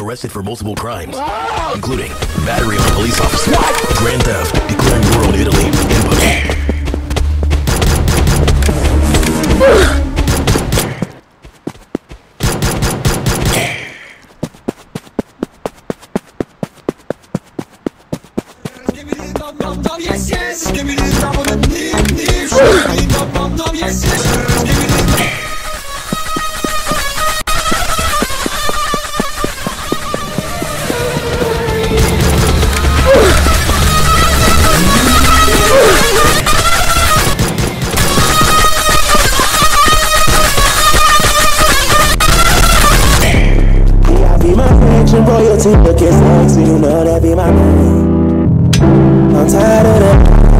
arrested for multiple crimes, including battery on a police officer, grand theft, declaring war on Italy, and pushing. Royalty looking sexy, you know that be my name. I'm tired of that.